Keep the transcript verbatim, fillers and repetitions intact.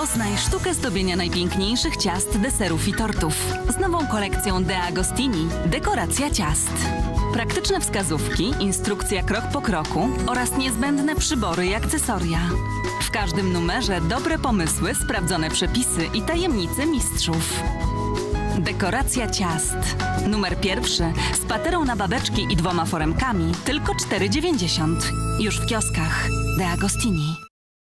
Poznaj sztukę zdobienia najpiękniejszych ciast, deserów i tortów z nową kolekcją De Agostini Dekoracja ciast. Praktyczne wskazówki, instrukcja krok po kroku oraz niezbędne przybory i akcesoria. W każdym numerze dobre pomysły, sprawdzone przepisy i tajemnice mistrzów. Dekoracja ciast. Numer pierwszy z paterą na babeczki i dwoma foremkami tylko cztery dziewięćdziesiąt. Już w kioskach De Agostini.